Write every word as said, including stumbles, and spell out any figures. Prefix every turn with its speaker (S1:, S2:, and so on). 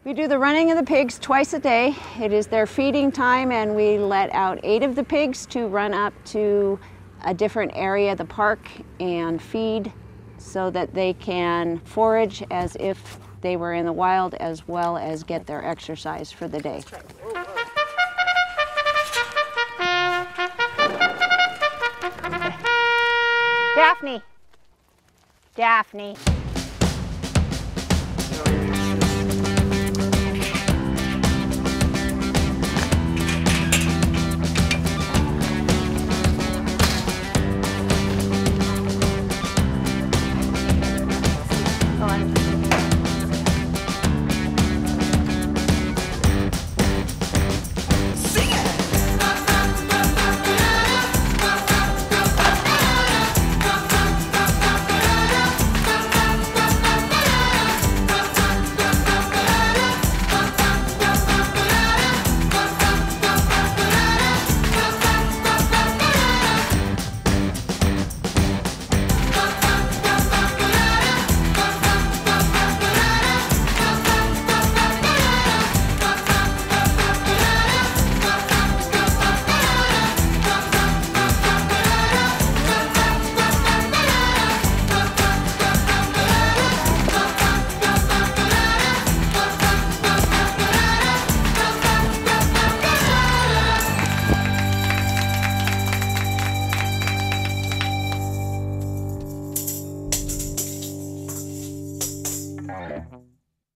S1: We do the running of the pigs twice a day. It is their feeding time, and we let out eight of the pigs to run up to a different area of the park and feed so that they can forage as if they were in the wild, as well as get their exercise for the day. Daphne. Daphne.